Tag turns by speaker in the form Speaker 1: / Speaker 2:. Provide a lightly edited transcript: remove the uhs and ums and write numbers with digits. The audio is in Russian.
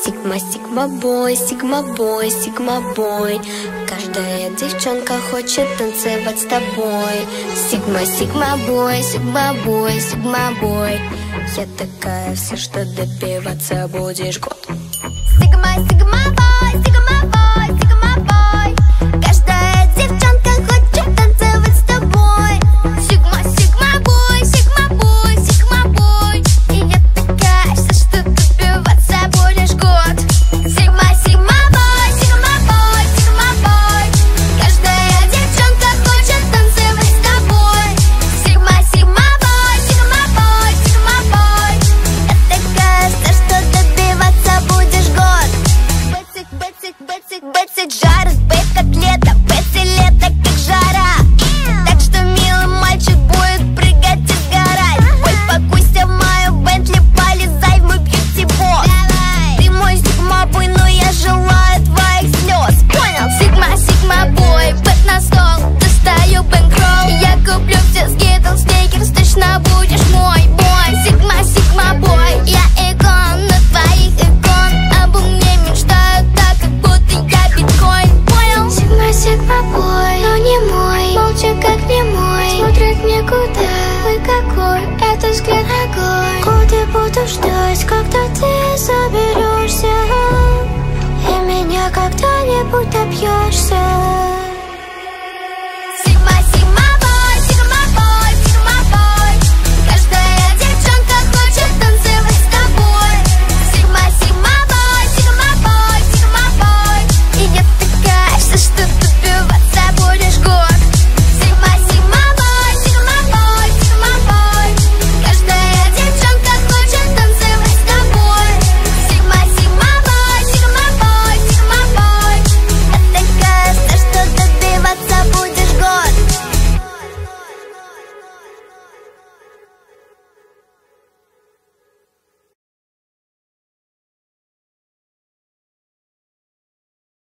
Speaker 1: Сигма, сигма бой, сигма бой, сигма бой. Каждая девчонка хочет танцевать с тобой. Сигма, сигма бой, сигма бой, сигма бой. Я такая вся, что добиваться будешь год.
Speaker 2: Сигма, сигма бой, сигма бой, сигма бой. Каждая девчонка хочет танцевать с тобой. Сигма, сигма бой, сигма бой, сигма бой. И я такая вся, что добиваться будешь год. Сигма, сигма бой, сигма бой, сигма бой. Каждая девчонка хочет танцевать с тобой. Сигма, сигма бой, сигма бой, сигма бой. Я такая вся, что добиваться будешь год. Бэцик, бэцик, бэцик, бэцик, жарит, бэт как лето, бэци лето как жара. Так что милый мальчик будет прыгать и сгорать. Ой, покуйся в мою Бентли, полезай в мой бьюти-бокс. Ты мой сигма-бой, но я желаю твоих слез. Понял? Сигма, сигма-бой, бэт на стол, достаю бэнкролл. Я куплю все скитлс, сникерс, точно будешь мой бой. Сигма, сигма-бой, я икон, на твоих икон. Обо мне мечтают так, как будто я биткоин. Понял?
Speaker 1: Сигма, сигма бой, но не мой. Молча как не мой, смотрит мне куда. Ой, какой это взгляд огонь. Годы буду ждать, когда ты соберешься и меня когда-нибудь добьешься.